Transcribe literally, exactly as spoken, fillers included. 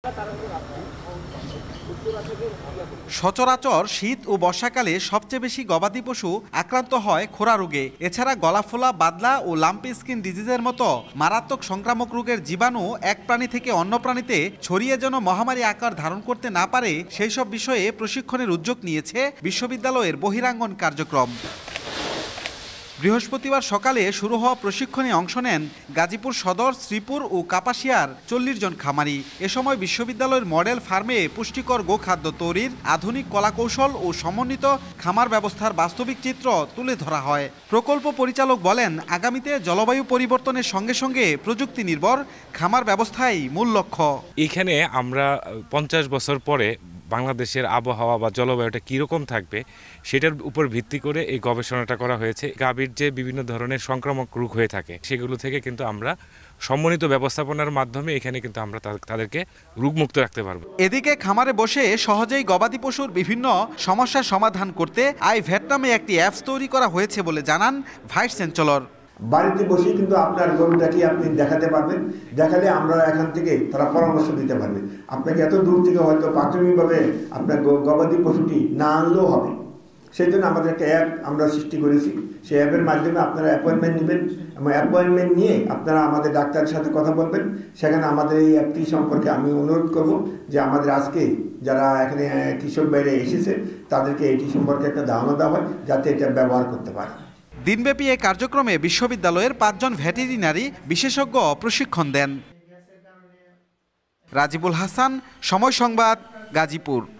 সচরাচর শীত ও বর্ষাকালে সবচেয়ে বেশি গবাদি পশু আক্রান্ত হয় খোরা রোগে। এছাড়া গলাফোলা, বাদলা ও লাম্পি স্কিন ডিজিজের মতো মারাত্মক সংক্রামক রোগের জীবাণু এক প্রাণী থেকে অন্য প্রাণীতে ছড়িয়ে যেন মহামারী আকার ধারণ করতে না পারে সেই সব বিষয়ে প্রশিক্ষণের উদ্যোগ নিয়েছে বিশ্ববিদ্যালয়ের বহিরাঙ্গন কার্যক্রম। বৃহস্পতিবার সকালে শুরু হওয়া প্রশিক্ষণে অংশ নেন গাজীপুর সদর, শ্রীপুর ও কাপাসিয়ার চল্লিশ জন খামারি। এ সময় বিশ্ববিদ্যালয়ের মডেল ফার্মে পুষ্টিকর গোখাদ্য তৈরির আধুনিক কলাকৌশল ও সমন্বিত খামার ব্যবস্থার বাস্তবিক চিত্র তুলে ধরা হয়। প্রকল্প পরিচালক বলেন, আগামীতে জলবায়ু পরিবর্তনের সঙ্গে সঙ্গে প্রযুক্তি নির্ভর খামার ব্যবস্থাই মূল লক্ষ্য। এখানে আমরা পঞ্চাশ বছর পরে বাংলাদেশের আবহাওয়া বা জলবায়ুটা কীরকম থাকবে সেটার উপর ভিত্তি করে এই গবেষণাটা করা হয়েছে। গাভীর যে বিভিন্ন ধরনের সংক্রামক রোগ হয়ে থাকে সেগুলো থেকে কিন্তু আমরা সমন্বিত ব্যবস্থাপনার মাধ্যমে এখানে কিন্তু আমরা তাদেরকে রোগমুক্ত রাখতে পারবো। এদিকে খামারে বসে সহজেই গবাদি পশুর বিভিন্ন সমস্যার সমাধান করতে আই ভেট নামে একটি অ্যাপস তৈরি করা হয়েছে বলে জানান ভাইস চ্যান্সেলর। বাড়িতে বসে কিন্তু আপনার গরুটাকে আপনি দেখাতে পারবেন, দেখালে আমরা এখান থেকে তারা পরামর্শ দিতে পারবে। আপনাকে এত দূর থেকে হয়তো প্রাথমিকভাবে আপনার গবাদি পশুটি না আনলেও হবে। সেই জন্য আমাদের একটা অ্যাপ আমরা সৃষ্টি করেছি। সেই অ্যাপের মাধ্যমে আপনারা অ্যাপয়েন্টমেন্ট নেবেন এবং অ্যাপয়েন্টমেন্ট নিয়ে আপনারা আমাদের ডাক্তারের সাথে কথা বলবেন। সেখানে আমাদের এই অ্যাপটি সম্পর্কে আমি অনুরোধ করব যে আমাদের আজকে যারা এখানে কৃষক বাইরে এসেছে তাদেরকে এটি সম্পর্কে একটা ধারণা দেওয়া হয় যাতে এটা ব্যবহার করতে পারে। দিনব্যাপী এই কার্যক্রমে বিশ্ববিদ্যালয়ের পাঁচজন ভেটেরিনারি বিশেষজ্ঞ প্রশিক্ষণ দেন। রাজিবুল হাসান, সময় সংবাদ, গাজীপুর।